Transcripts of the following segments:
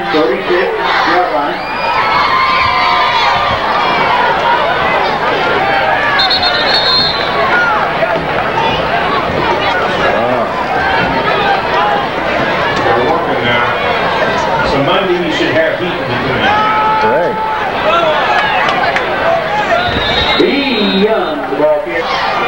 46-yard line. They're working now. So Monday you should have heat in between. Right. B. Young, the ball carrier.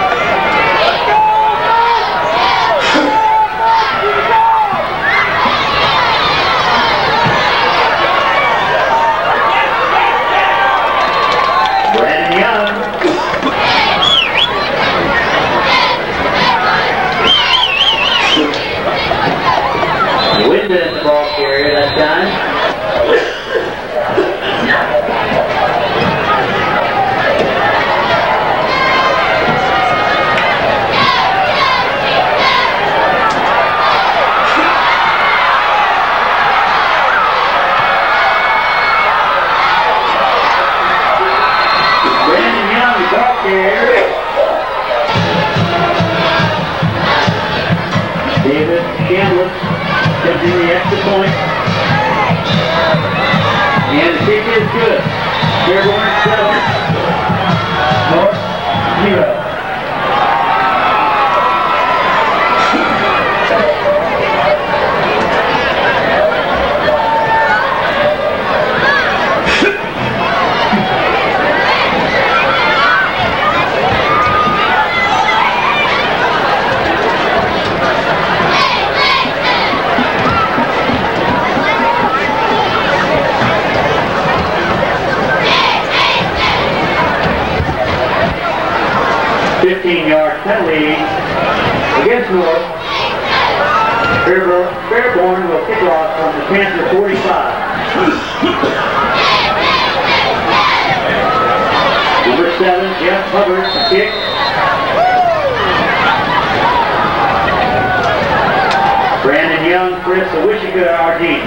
The ball carrier that time. Brandon Young, the ball carrier. David Chambliss attempting the extra point. And the kick is good. Fairborn 7. North 0. Penalty against North. Fairborn will kick off from the Panther 45. Number 7, Jeff Hubbard, to kick. Brandon Young, Chris Awishika, our team.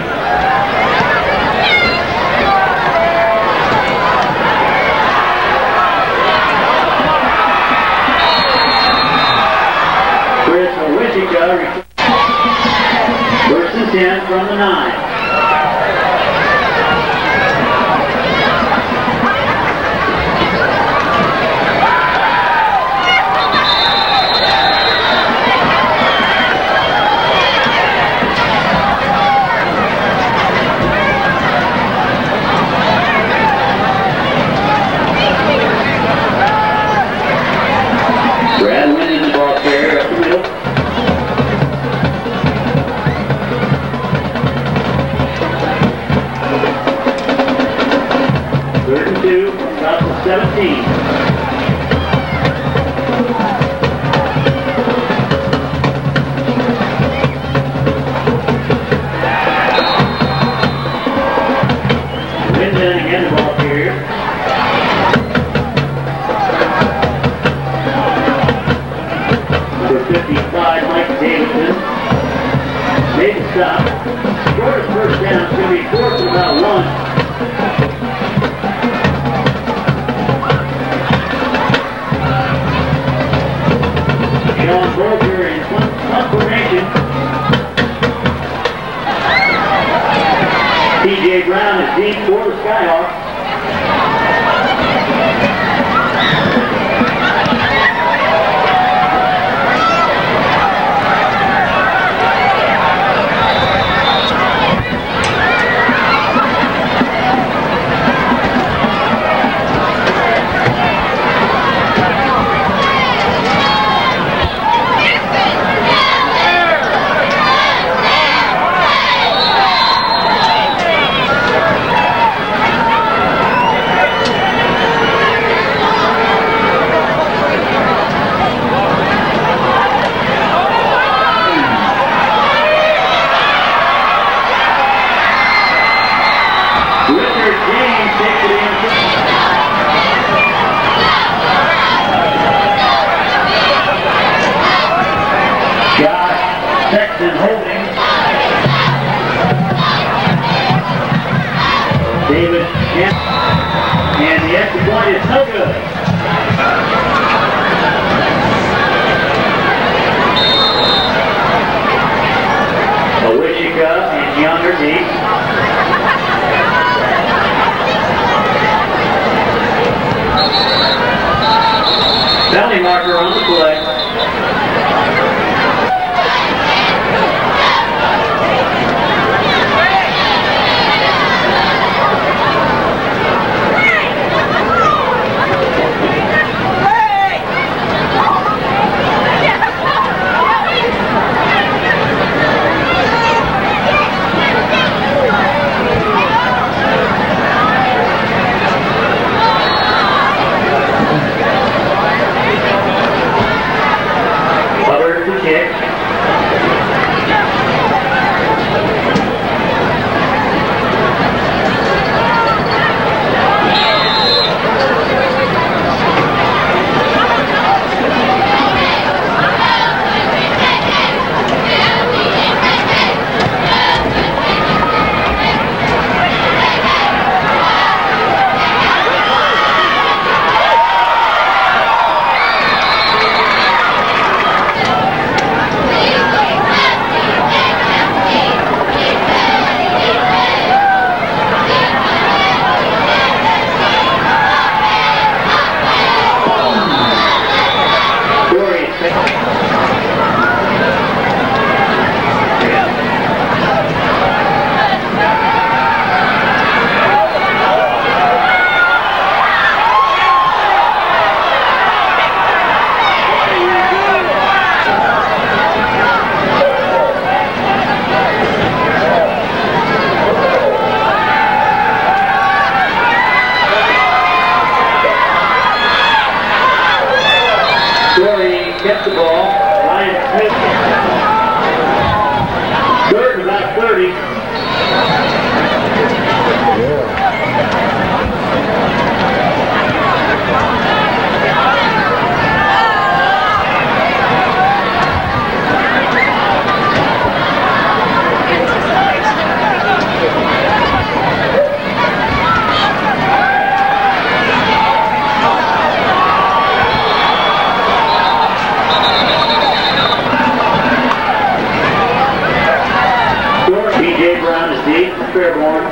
First and 10 from the 9. Brad winning the ball carrier up the middle. About the 17. Wyndon again, the ball carrier. Number 55, Mike Davidson. Made the stop. Short first down. It's going to be fourth and about 1. Sean Bolger in punt formation. T.J. Brown is deep for the Skyhawks. Sexton holding. David Kemp. And the extra point is no good. Awishika and Young are deep.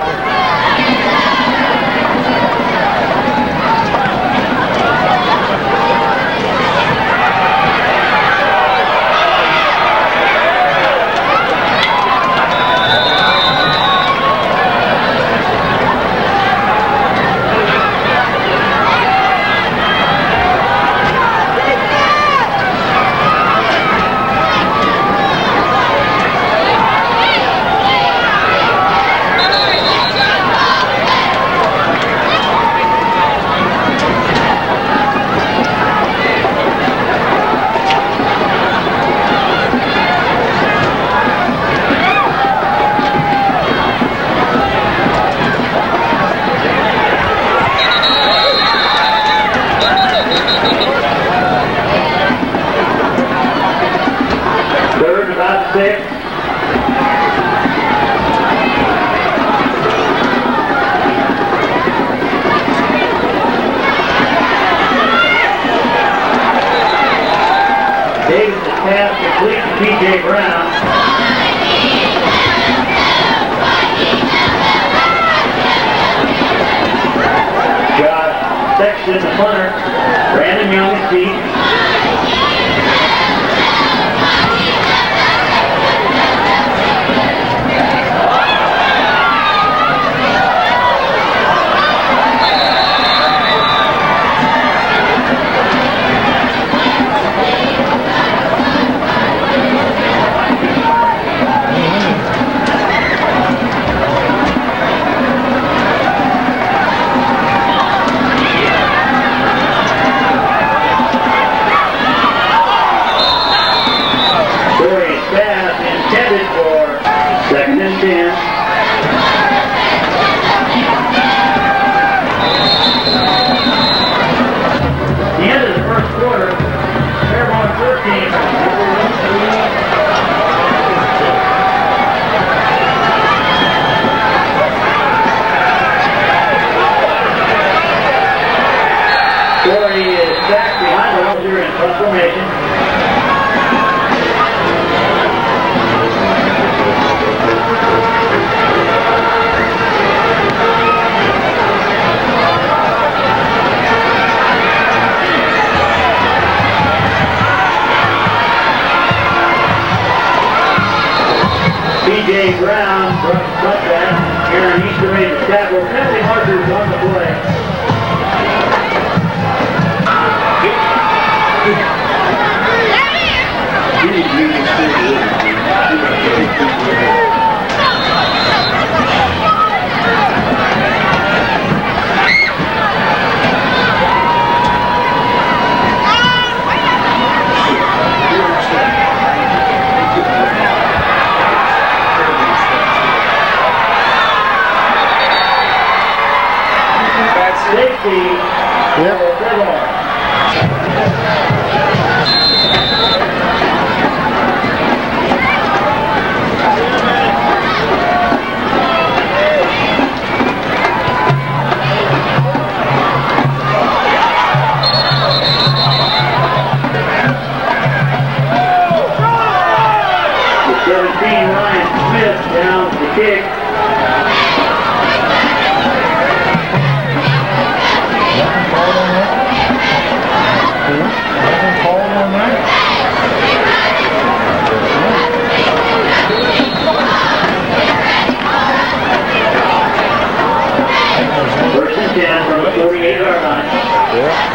P.J. Brown. Josh Sexton, the punter. Brandon Young is deep. Second and 10. The end of the first quarter, Fairborn 13. Corey is back behind the holder in front formation. P.J. Brown broke the cutback. Aaron Easter made the tackle. Penalty markers on the play. Safety for Fairborn. The 17, Ryan Smith down the kick. First and 10 from the 48-yard line. Yeah.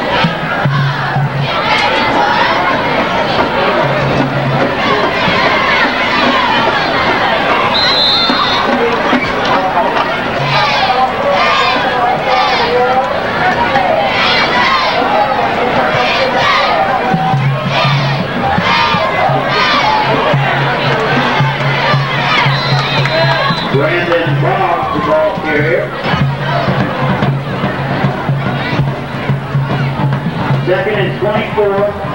Brandon Boggs, the ball carrier. Second and 24.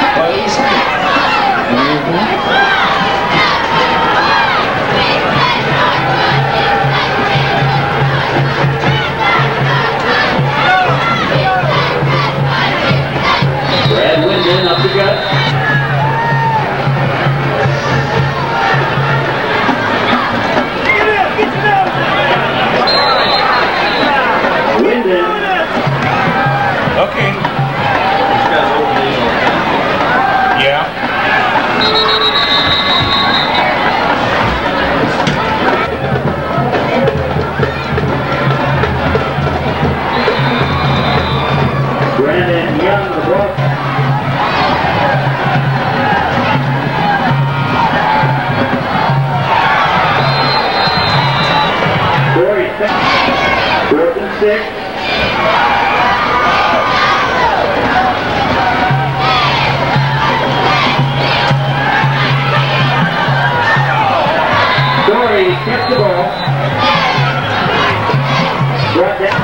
Brad Winden up the gut. Winden. Okay. Yeah. Brandon Young, the ball. Corey Fenn, 4th and 6. Corey kept the ball. Brought down.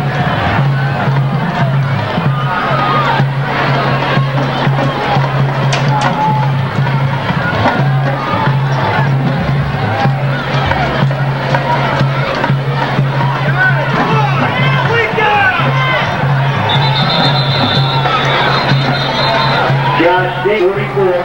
Josh Dick, 44.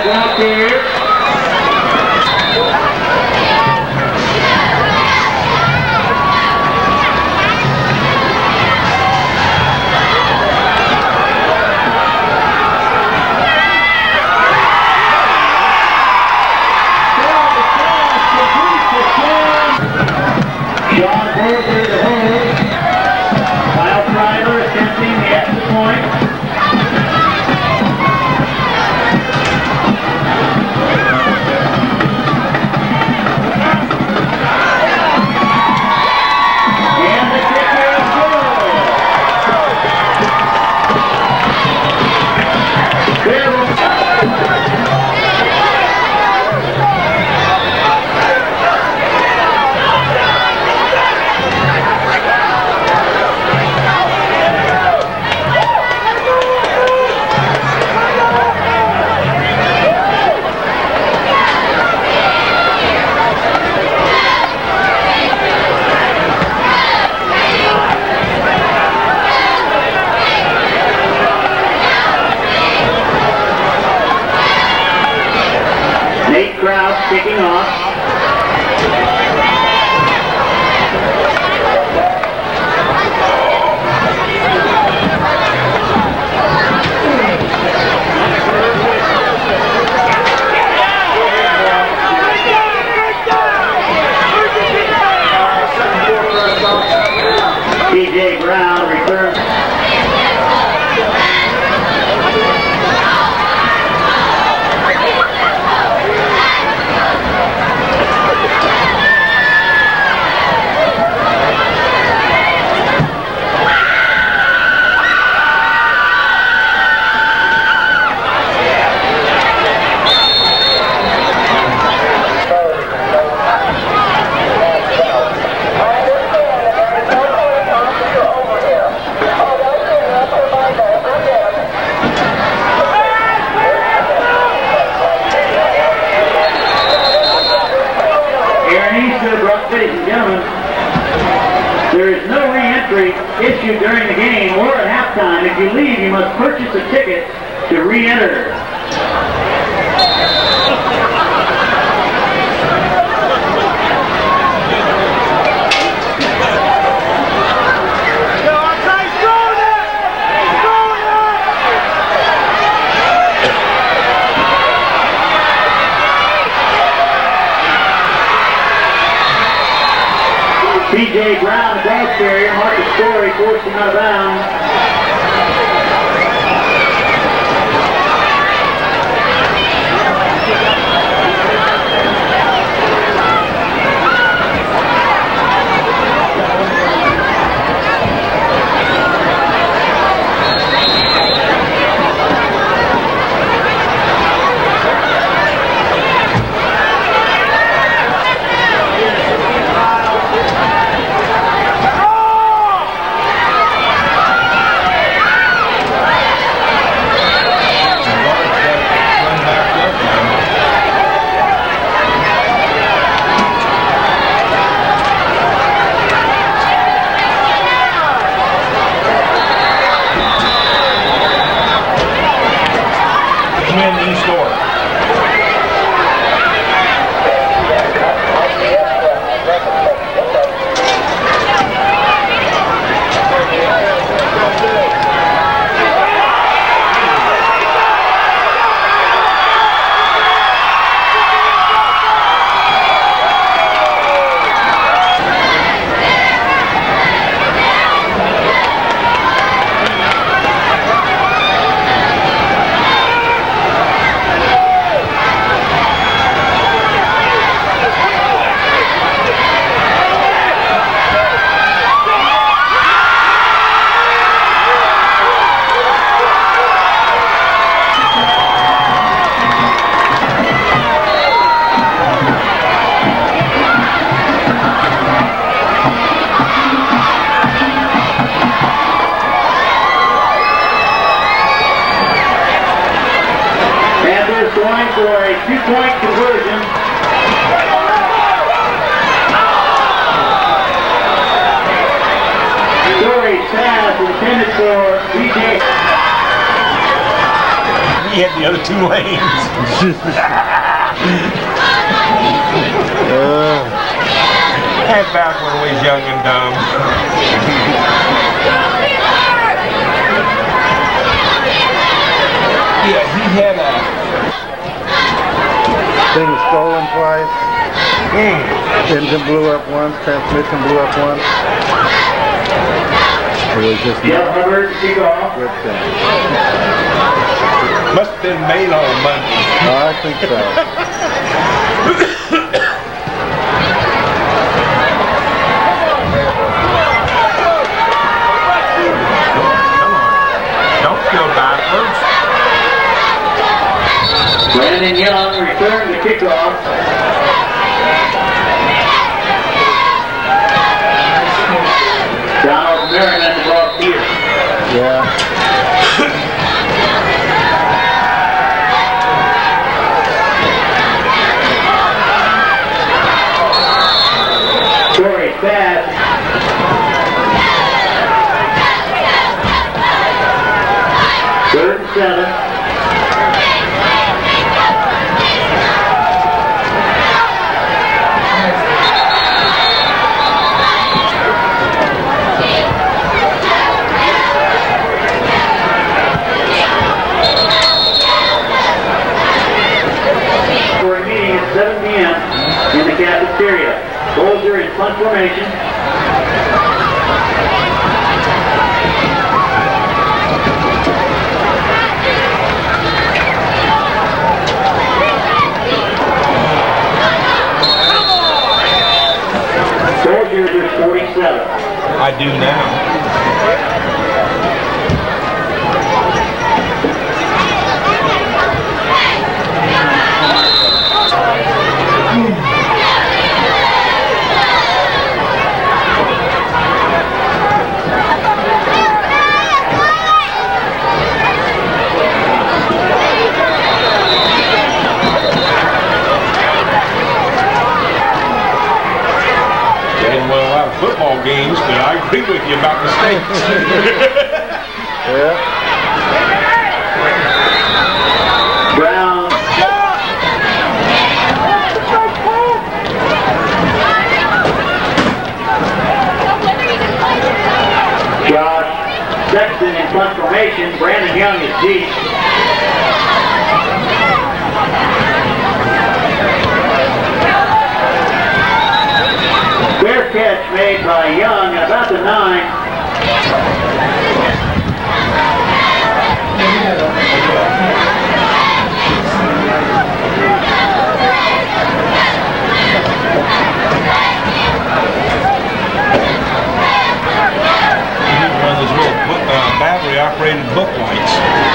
block here. John Berger to hold. Kyle Schreiber attempting the extra point. And the kicker is good. Fairborn. Kicking off. TJ Brown returns. Ladies and gentlemen, there is no re-entry issue during the game or at halftime. If you leave, you must purchase a ticket to re-enter. TJ Brown, the dog carrier, Marcus Story forced him out of bounds. Going for a two-point conversion. Story pass intended for DJ. he had the other 2 lanes. That's back when we was young and dumb. Yeah, he had a thing was stolen twice. Engine blew up once, transmission blew up once. It was just Hubbard, kick off. Good thing. Must have been made on Monday. Oh, I think so. Come on. Don't go backwards. Brandon Young returned the kickoff. Donald Merriman brought here. Yeah. Corey Bass. Third and 7. For a meeting at 7 p.m. in the cafeteria. Soldier in punt formation. Soldiers is 47. I do now. Football games, but I agree with you about the States. Yeah. Brown. Josh Sexton in punt formation. Brandon Young is deep. Fair catch made by Young at about the 9. You need one of those little battery-operated book lights.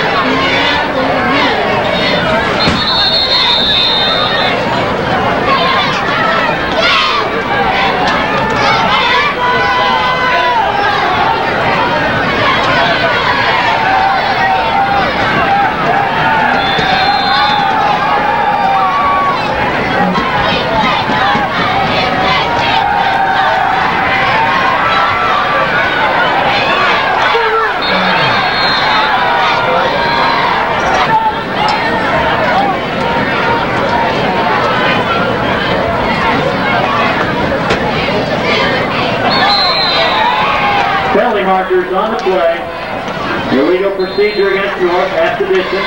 Penalty markers on the play. Illegal procedure against North at the distance.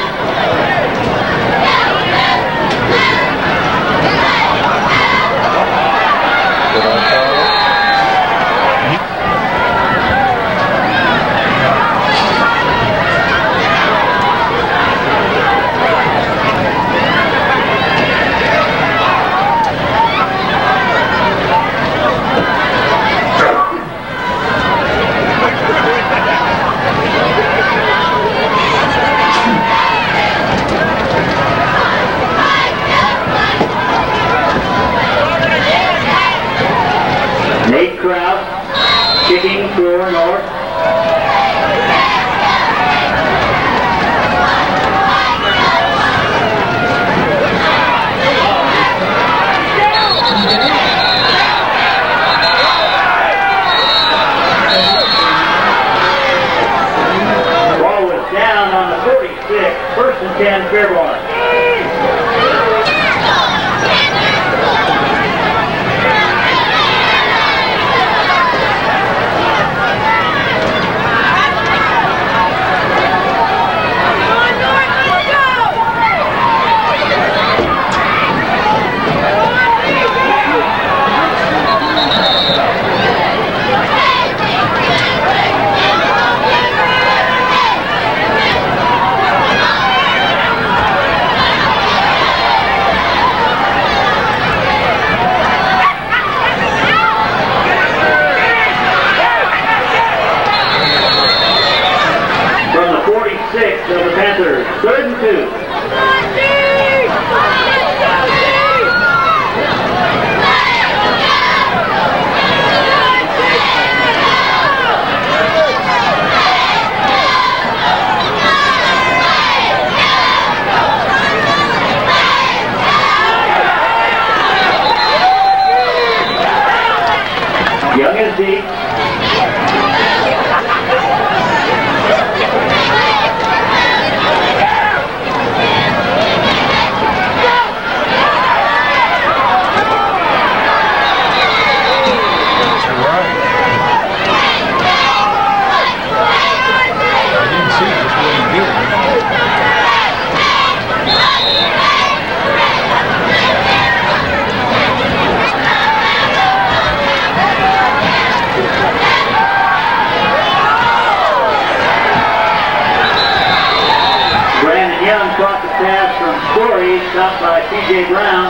Story, stopped by P.J. Brown.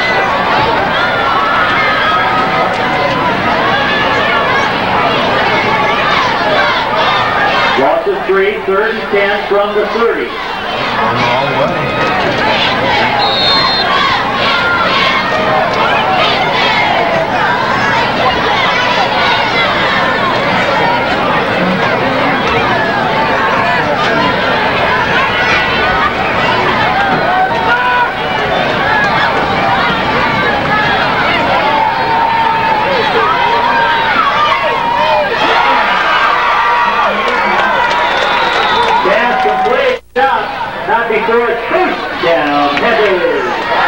Loss of 3, 3rd and 10 from the 30. All the way. Not before it's first down, Panthers.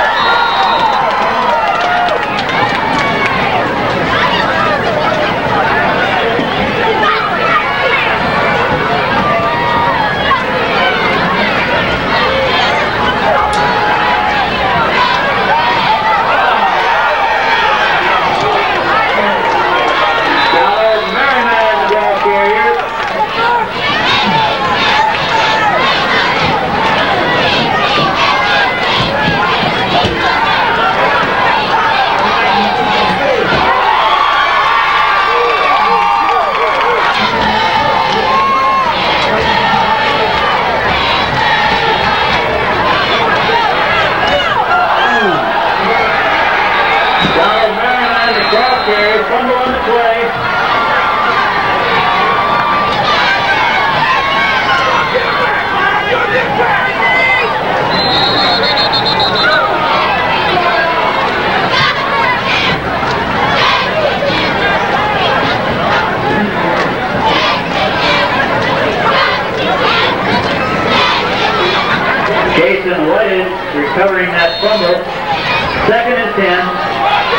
Recovering that fumble. 2nd and 10.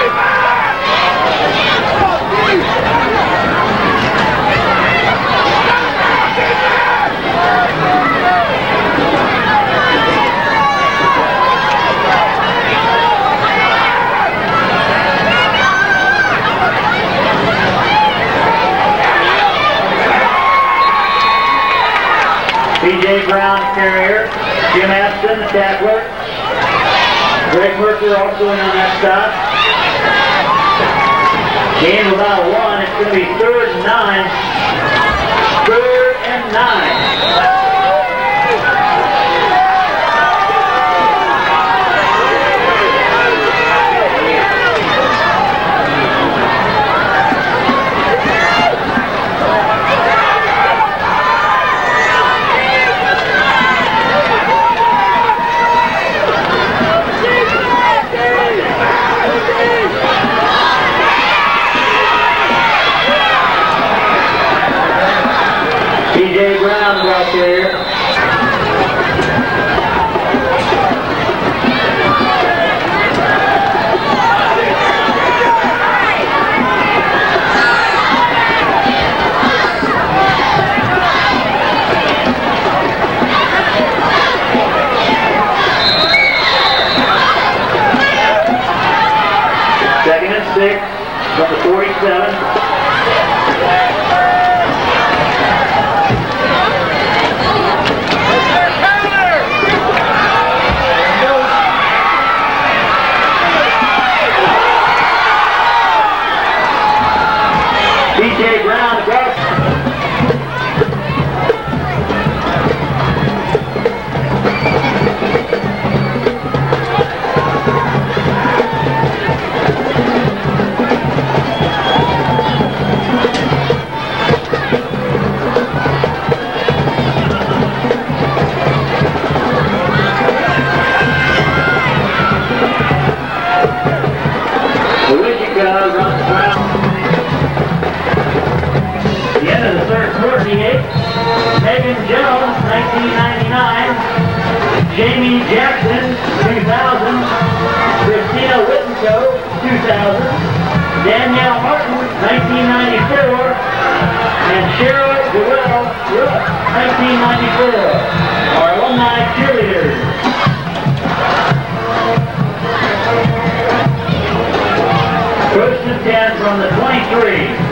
P.J. Brown, carrier. Jim Aston, the tackler. Greg Mercer also in on that stop. Gain of about 1. It's going to be 3rd and 9. 3rd and 9. P.J. Brown right there. Second and 6 from the 47. P.J. Brown across. Megan Jones, 1999. Jamie Jackson, 2000. Christina Wittenko, 2000. Danielle Martin, 1994. And Cheryl Joelle Rook, 1994. Our alumni cheerleaders. First and 10 from the 23.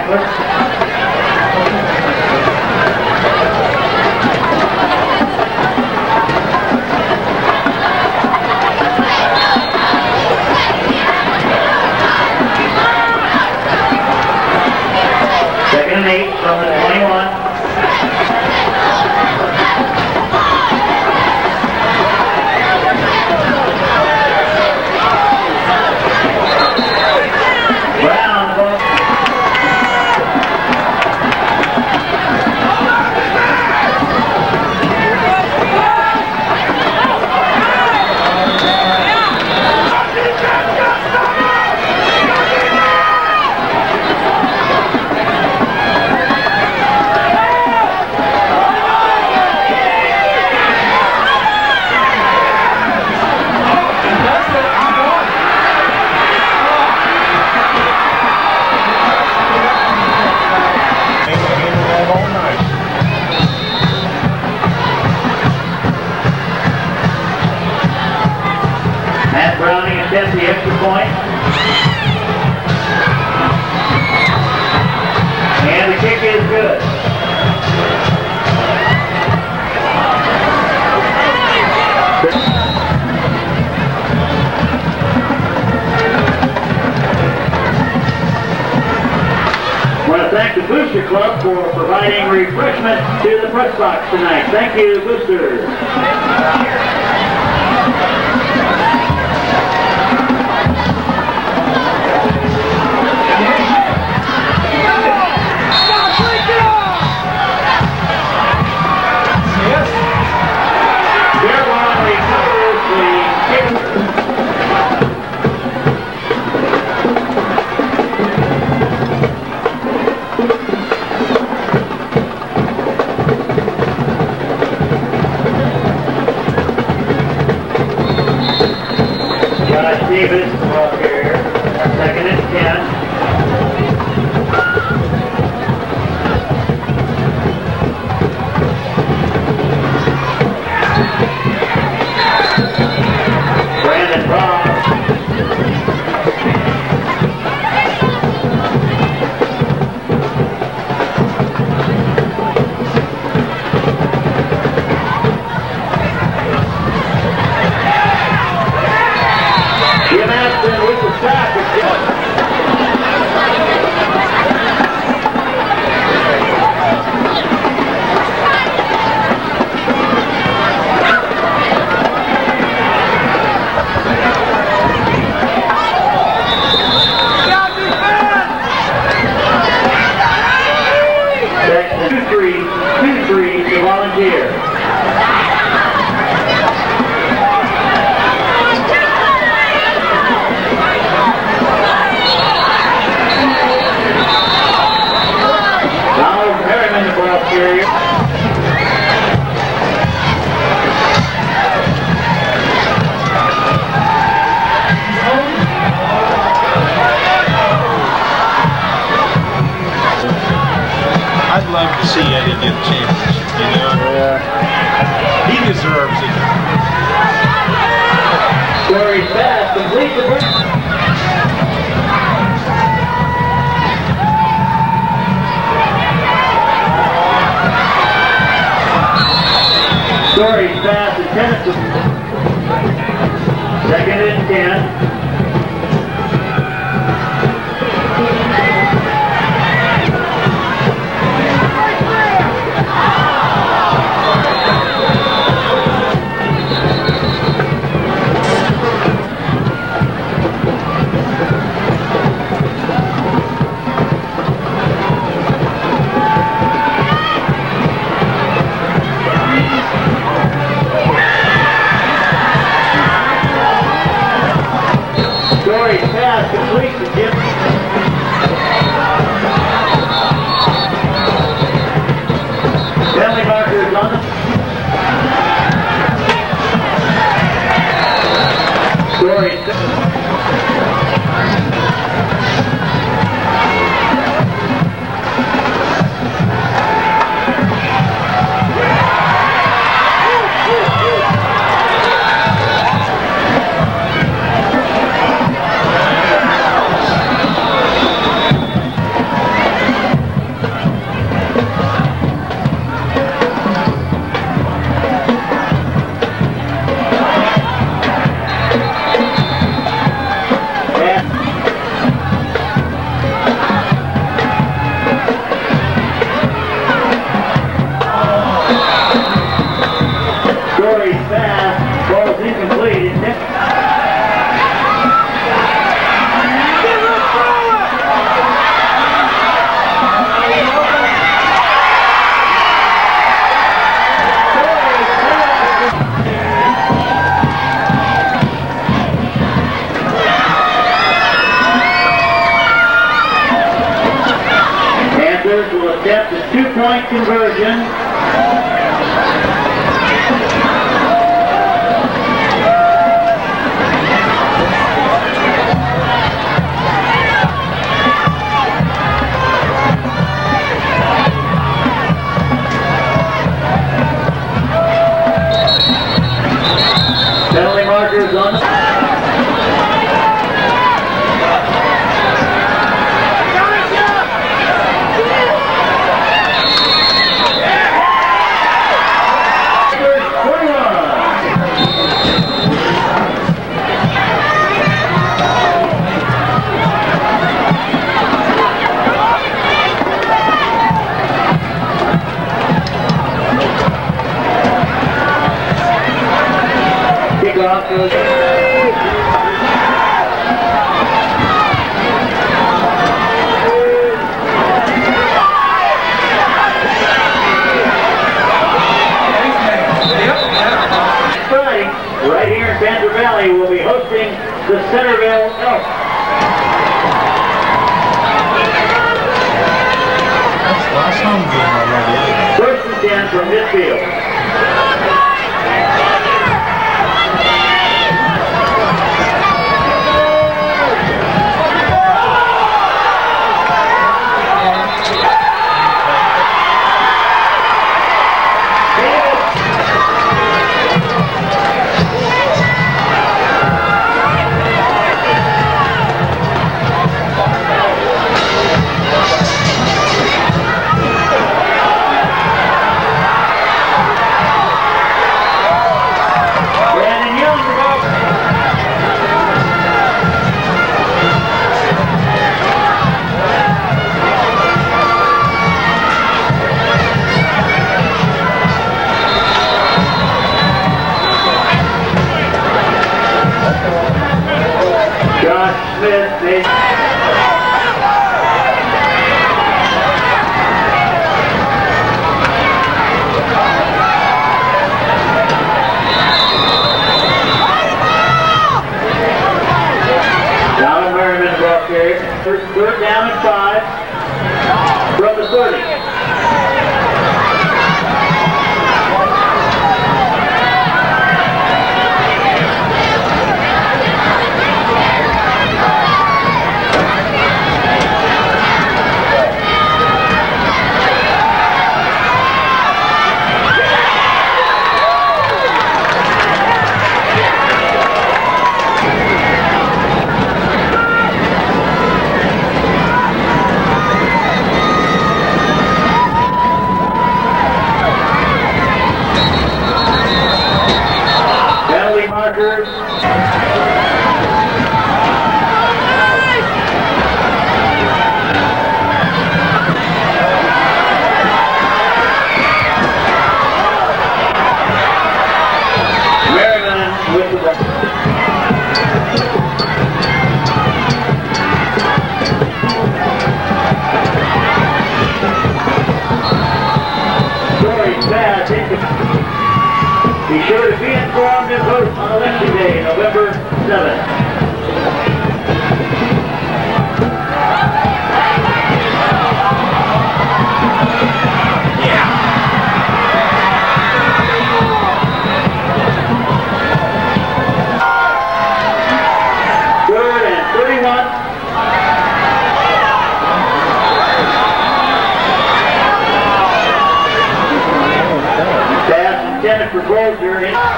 Second and 8 from the 21. Attempts the extra point. And the kick is good. I want to thank the Booster Club for providing refreshment to the press box tonight. Thank you, Boosters. Davis, ball carrier, second and 10. Brandon Ross. I'd love to see Eddie get the championship, you know? Yeah. He deserves it. Corey Bass complete the break. Corey Bass attempts to second and 10. Complete the dip. Penalty marker is on the Story. two-point conversion. Penalty markers on the... Kickoff goes. Friday, right here in Panther Valley, we'll be hosting the Centerville Elks. That's the last home game already. First and 10 from midfield. Third down and 5 from the 30. Markers. Merriman with the Story bad. Be sure to be informed and vote on Election Day, November 7th. Third and 31. Pass intended for Bolger.